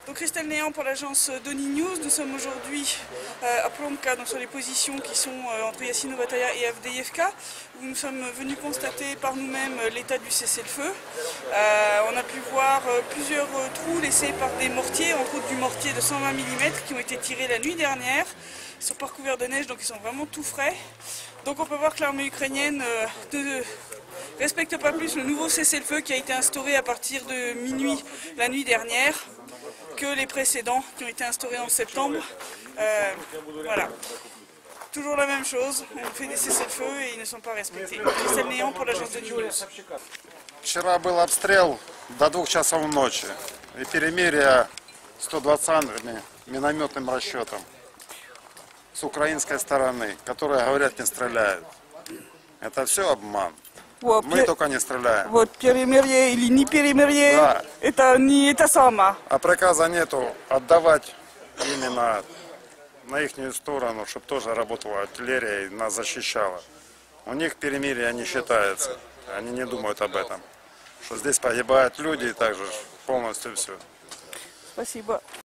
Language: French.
Donc Christelle Néant pour l'agence Doni News. Nous sommes aujourd'hui à Plomka, donc sur les positions qui sont entre Yassine Novataya et Avdiivka, où nous sommes venus constater par nous-mêmes l'état du cessez-le-feu. On a pu voir plusieurs trous laissés par des mortiers, entre autres du mortier de 120 mm qui ont été tirés la nuit dernière. Ils sont pas recouverts de neige, donc ils sont vraiment tout frais. Donc on peut voir que l'armée ukrainienne ne respecte pas plus le nouveau cessez-le-feu qui a été instauré à partir de minuit la nuit dernière que les précédents qui ont été instaurés en septembre. Voilà. Toujours la même chose, on fait des cessez-le-feu et ils ne sont pas respectés. Christelle Néant pour l'agence Doni News. Вчера был обстрел до 2 часов ночи и перемирие 120-ми минометным расчетом с украинской стороны, которые говорят, не стреляют. Это все обман. Мы только не стреляем. Вот перемирие или не перемирие, Да. это не это самое. А приказа нету отдавать именно на их сторону, чтобы тоже работала артиллерия и нас защищала. У них перемирие не считается. Они не думают об этом. Что здесь погибают люди и также полностью все. Спасибо.